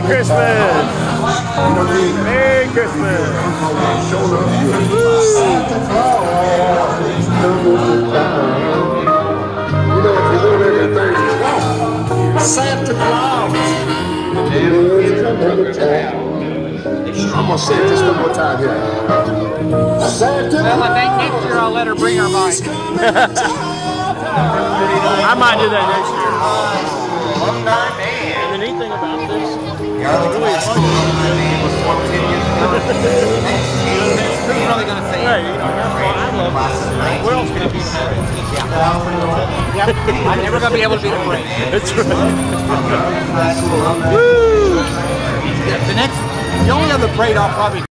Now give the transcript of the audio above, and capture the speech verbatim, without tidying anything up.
Christmas! Merry Christmas! Santa Claus! I'm gonna say it just one more time here. Santa Well, I think next year I'll let her bring her bike. I might do that next year. And the neat thing about this, really is fun. Who's really going to say Hey, it? you know, that's why I love this. Where else can it be? Yep. I'm never going to be able to beat a break. That's right. The next, the only other parade I'll probably